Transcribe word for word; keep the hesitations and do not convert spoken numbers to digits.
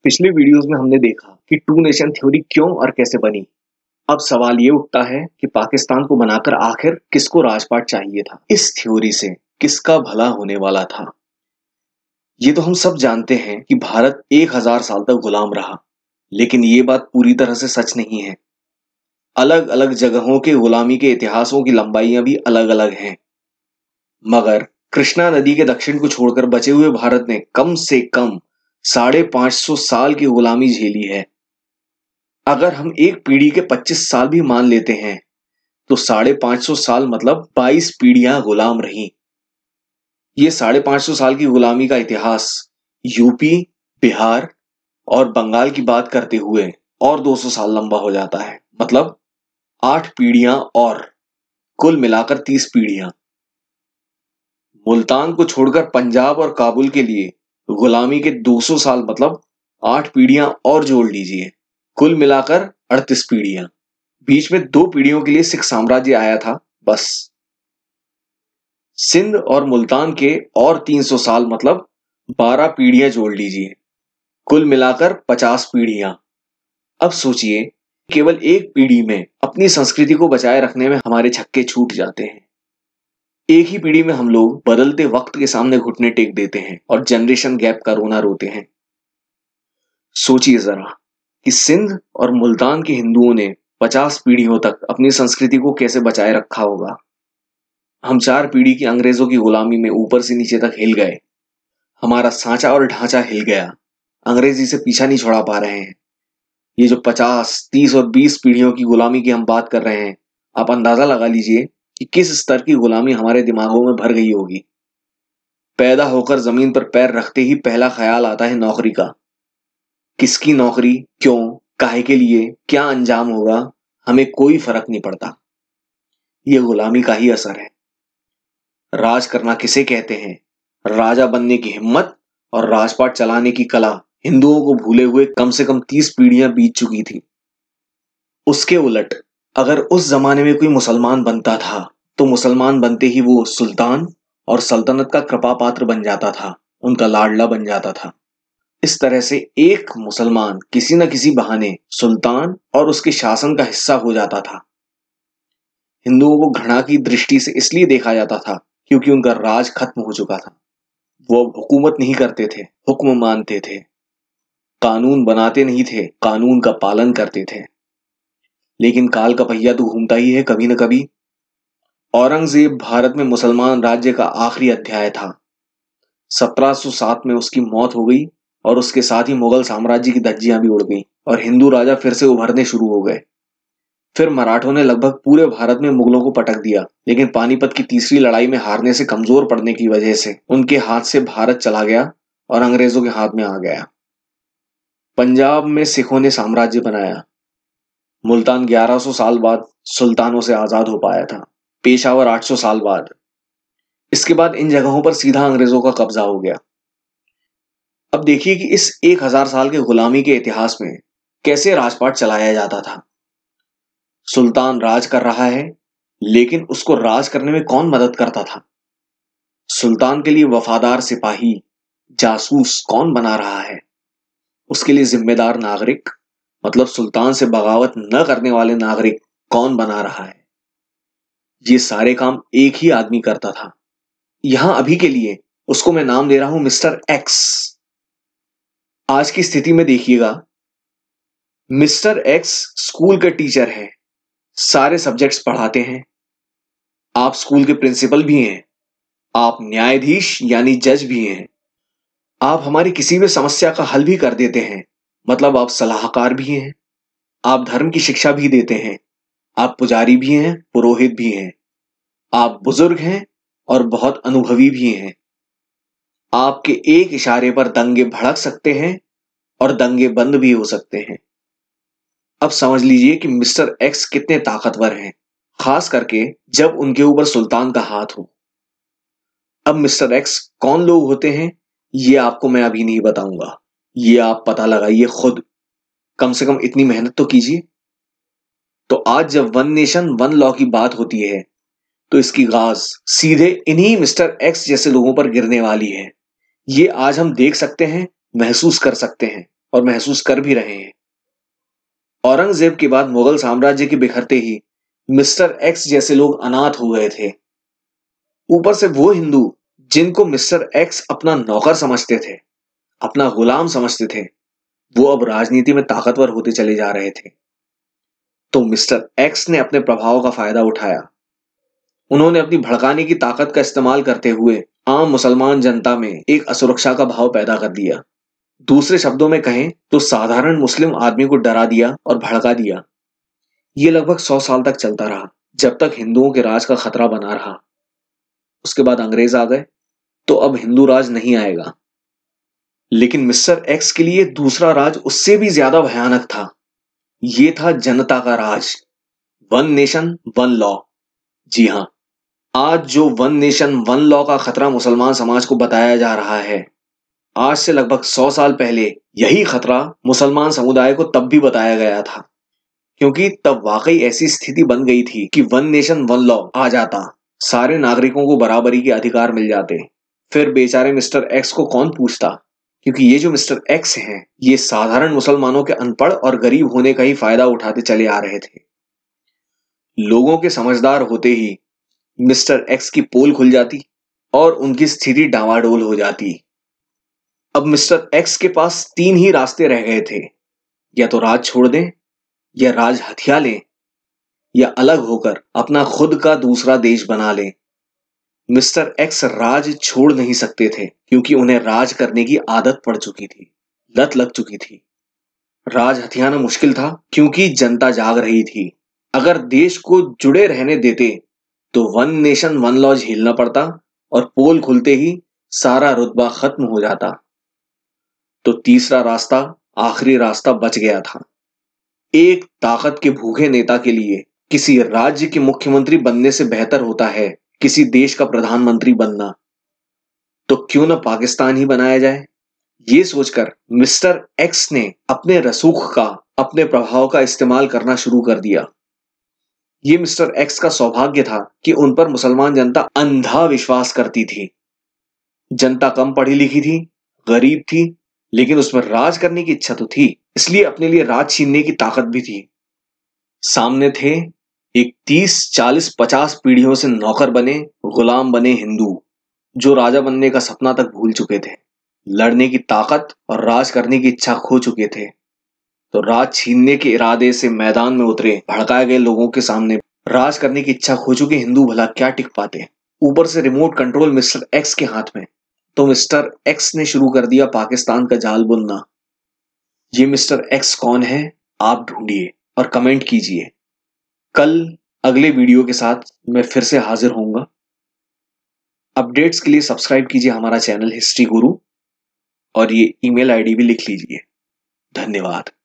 पिछले वीडियोस में हमने देखा कि टू नेशन थ्योरी क्यों और कैसे बनी। अब सवाल ये उठता है कि पाकिस्तान को बनाकर आखिर किसको राजपाट चाहिए था। इस थ्योरी से किसका भला होने वाला था। ये तो हम सब जानते हैं कि भारत एक हजार साल तक गुलाम रहा, लेकिन ये बात पूरी तरह से सच नहीं है। अलग अलग जगहों के गुलामी के इतिहासों की लंबाइयां भी अलग अलग हैं, मगर कृष्णा नदी के दक्षिण को छोड़कर बचे हुए भारत ने कम से कम साढ़े पांच सौ साल की गुलामी झेली है। अगर हम एक पीढ़ी के पच्चीस साल भी मान लेते हैं तो साढ़े पांच सौ साल मतलब बाईस पीढ़ियां गुलाम रही। ये साढ़े पांच सौ साल की गुलामी का इतिहास यूपी, बिहार और बंगाल की बात करते हुए और दो सौ साल लंबा हो जाता है, मतलब आठ पीढ़ियां और कुल मिलाकर तीस पीढ़ियां। मुल्तान को छोड़कर पंजाब और काबुल के लिए गुलामी के दो सौ साल मतलब आठ पीढ़ियां और जोड़ लीजिए, कुल मिलाकर अड़तीस पीढ़ियां। बीच में दो पीढ़ियों के लिए सिख साम्राज्य आया था बस। सिंध और मुल्तान के और तीन सौ साल मतलब बारह पीढ़ियां जोड़ लीजिए, कुल मिलाकर पचास पीढ़ियां। अब सोचिए, केवल एक पीढ़ी में अपनी संस्कृति को बचाए रखने में हमारे छक्के छूट जाते हैं। एक ही पीढ़ी में हम लोग बदलते वक्त के सामने घुटने टेक देते हैं और जनरेशन गैप का रोना रोते हैं। सोचिए जरा कि सिंध और मुल्तान के हिंदुओं ने पचास पीढ़ियों तक अपनी संस्कृति को कैसे बचाए रखा होगा। हम चार पीढ़ी की अंग्रेजों की गुलामी में ऊपर से नीचे तक हिल गए। हमारा सांचा और ढांचा हिल गया। अंग्रेजी से पीछा नहीं छोड़ा पा रहे हैं। ये जो पचास, तीस और बीस पीढ़ियों की गुलामी की हम बात कर रहे हैं, आप अंदाजा लगा लीजिए कि किस स्तर की गुलामी हमारे दिमागों में भर गई होगी। पैदा होकर जमीन पर पैर रखते ही पहला ख्याल आता है नौकरी का। किसकी नौकरी, क्यों, काहे के लिए, क्या अंजाम होगा, हमें कोई फर्क नहीं पड़ता। यह गुलामी का ही असर है। राज करना किसे कहते हैं? राजा बनने की हिम्मत और राजपाट चलाने की कला हिंदुओं को भूले हुए कम से कम तीस पीढ़ियां बीत चुकी थी। उसके उलट अगर उस जमाने में कोई मुसलमान बनता था तो मुसलमान बनते ही वो सुल्तान और सल्तनत का कृपा पात्र बन जाता था, उनका लाडला बन जाता था। इस तरह से एक मुसलमान किसी न किसी बहाने सुल्तान और उसके शासन का हिस्सा हो जाता था। हिंदुओं को घृणा की दृष्टि से इसलिए देखा जाता था क्योंकि उनका राज खत्म हो चुका था। वो हुकूमत नहीं करते थे, हुक्म मानते थे। कानून बनाते नहीं थे, कानून का पालन करते थे। लेकिन काल का पहिया तो घूमता ही है कभी न कभी। औरंगजेब भारत में मुसलमान राज्य का आखिरी अध्याय था। सत्रह सौ सात में उसकी मौत हो गई और उसके साथ ही मुगल साम्राज्य की धज्जियां भी उड़ गईं और हिंदू राजा फिर से उभरने शुरू हो गए। फिर मराठों ने लगभग पूरे भारत में मुगलों को पटक दिया, लेकिन पानीपत की तीसरी लड़ाई में हारने से कमजोर पड़ने की वजह से उनके हाथ से भारत चला गया और अंग्रेजों के हाथ में आ गया। पंजाब में सिखों ने साम्राज्य बनाया। मुल्तान ग्यारह सौ साल बाद सुल्तानों से आजाद हो पाया था, पेशावर आठ सौ साल बाद। इसके बाद इन जगहों पर सीधा अंग्रेजों का कब्जा हो गया। अब देखिए कि इस एक हजार साल के गुलामी के इतिहास में कैसे राजपाट चलाया जाता था। सुल्तान राज कर रहा है, लेकिन उसको राज करने में कौन मदद करता था? सुल्तान के लिए वफादार सिपाही, जासूस कौन बना रहा है? उसके लिए जिम्मेदार नागरिक मतलब सुल्तान से बगावत न करने वाले नागरिक कौन बना रहा है? ये सारे काम एक ही आदमी करता था। यहां अभी के लिए उसको मैं नाम दे रहा हूं मिस्टर एक्स। आज की स्थिति में देखिएगा, मिस्टर एक्स स्कूल के टीचर हैं, सारे सब्जेक्ट्स पढ़ाते हैं। आप स्कूल के प्रिंसिपल भी हैं, आप न्यायाधीश यानी जज भी हैं। आप हमारी किसी भी समस्या का हल भी कर देते हैं, मतलब आप सलाहकार भी हैं। आप धर्म की शिक्षा भी देते हैं। आप पुजारी भी हैं, पुरोहित भी हैं। आप बुजुर्ग हैं और बहुत अनुभवी भी हैं। आपके एक इशारे पर दंगे भड़क सकते हैं और दंगे बंद भी हो सकते हैं। अब समझ लीजिए कि मिस्टर एक्स कितने ताकतवर हैं, खास करके जब उनके ऊपर सुल्तान का हाथ हो। अब मिस्टर एक्स कौन लोग होते हैं ये आपको मैं अभी नहीं बताऊंगा, ये आप पता लगाइए खुद। कम से कम इतनी मेहनत तो कीजिए। तो आज जब वन नेशन वन लॉ की बात होती है तो इसकी गाज सीधे इन्हीं मिस्टर एक्स जैसे लोगों पर गिरने वाली है। ये आज हम देख सकते हैं, महसूस कर सकते हैं और महसूस कर भी रहे हैं। औरंगजेब के बाद मुगल साम्राज्य के बिखरते ही मिस्टर एक्स जैसे लोग अनाथ हो गए थे। ऊपर से वो हिंदू जिनको मिस्टर एक्स अपना नौकर समझते थे, अपना गुलाम समझते थे, वो अब राजनीति में ताकतवर होते चले जा रहे थे। तो मिस्टर एक्स ने अपने प्रभाव का फायदा उठाया। उन्होंने अपनी भड़काने की ताकत का इस्तेमाल करते हुए आम मुसलमान जनता में एक असुरक्षा का भाव पैदा कर दिया। दूसरे शब्दों में कहें तो साधारण मुस्लिम आदमी को डरा दिया और भड़का दिया। ये लगभग सौ साल तक चलता रहा, जब तक हिंदुओं के राज का खतरा बना रहा। उसके बाद अंग्रेज आ गए, तो अब हिंदू राज नहीं आएगा। लेकिन मिस्टर एक्स के लिए दूसरा राज उससे भी ज्यादा भयानक था। ये था जनता का राज, वन नेशन वन लॉ। जी हां, आज जो वन नेशन वन लॉ का खतरा मुसलमान समाज को बताया जा रहा है, आज से लगभग सौ साल पहले यही खतरा मुसलमान समुदाय को तब भी बताया गया था, क्योंकि तब वाकई ऐसी स्थिति बन गई थी कि वन नेशन वन लॉ आ जाता, सारे नागरिकों को बराबरी के अधिकार मिल जाते। फिर बेचारे मिस्टर एक्स को कौन पूछता, क्योंकि ये जो मिस्टर एक्स हैं, ये साधारण मुसलमानों के अनपढ़ और गरीब होने का ही फायदा उठाते चले आ रहे थे। लोगों के समझदार होते ही मिस्टर एक्स की पोल खुल जाती और उनकी स्थिति डावाडोल हो जाती। अब मिस्टर एक्स के पास तीन ही रास्ते रह गए थे, या तो राज छोड़ दें, या राज हथिया लें, या अलग होकर अपना खुद का दूसरा देश बना लें। मिस्टर एक्स राज छोड़ नहीं सकते थे, क्योंकि उन्हें राज करने की आदत पड़ चुकी थी, लत लग चुकी थी। राज हथियाना मुश्किल था, क्योंकि जनता जाग रही थी। अगर देश को जुड़े रहने देते तो वन नेशन वन लॉ झेलना पड़ता और पोल खुलते ही सारा रुतबा खत्म हो जाता। तो तीसरा रास्ता, आखिरी रास्ता बच गया था। एक ताकत के भूखे नेता के लिए किसी राज्य के मुख्यमंत्री बनने से बेहतर होता है किसी देश का प्रधानमंत्री बनना। तो क्यों न पाकिस्तान ही बनाया जाए। ये सोचकर मिस्टर एक्स ने अपने रसूख का, अपने प्रभाव का इस्तेमाल करना शुरू कर दिया। ये मिस्टर एक्स का सौभाग्य था कि उन पर मुसलमान जनता अंधा विश्वास करती थी। जनता कम पढ़ी लिखी थी, गरीब थी, लेकिन उसमें राज करने की इच्छा तो थी, इसलिए अपने लिए राज छीनने की ताकत भी थी। सामने थे एक तीस चालीस पचास पीढ़ियों से नौकर बने, गुलाम बने हिंदू, जो राजा बनने का सपना तक भूल चुके थे, लड़ने की ताकत और राज करने की इच्छा खो चुके थे। तो राज छीनने के इरादे से मैदान में उतरे भड़काए गए लोगों के सामने राज करने की इच्छा खो चुके हिंदू भला क्या टिक पाते। ऊपर से रिमोट कंट्रोल मिस्टर एक्स के हाथ में। तो मिस्टर एक्स ने शुरू कर दिया पाकिस्तान का जाल बुनना। ये मिस्टर एक्स कौन है, आप ढूंढिए और कमेंट कीजिए। कल अगले वीडियो के साथ मैं फिर से हाजिर होऊंगा। अपडेट्स के लिए सब्सक्राइब कीजिए हमारा चैनल हिस्ट्री गुरु, और ये ईमेल आईडी भी लिख लीजिए। धन्यवाद।